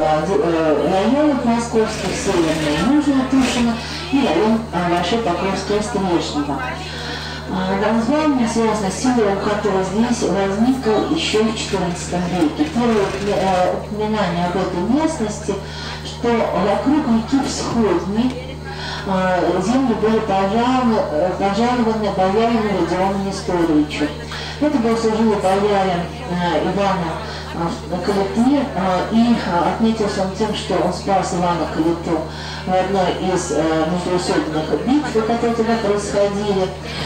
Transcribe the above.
районов московских, Северный и Южный Тушино, и район Большой Покровский Стрешнева. Название связано с символом, который здесь возникло еще в XIV веке. Первое упоминание об этой местности, что вокруг реки Всходни земли были пожалованы боярину Родиону Несторовичу. Это был служилый боярин Ивана Калиты, и отметился он тем, что он спас Ивана Калиту в одной из междоусобных битв, которые тогда происходили.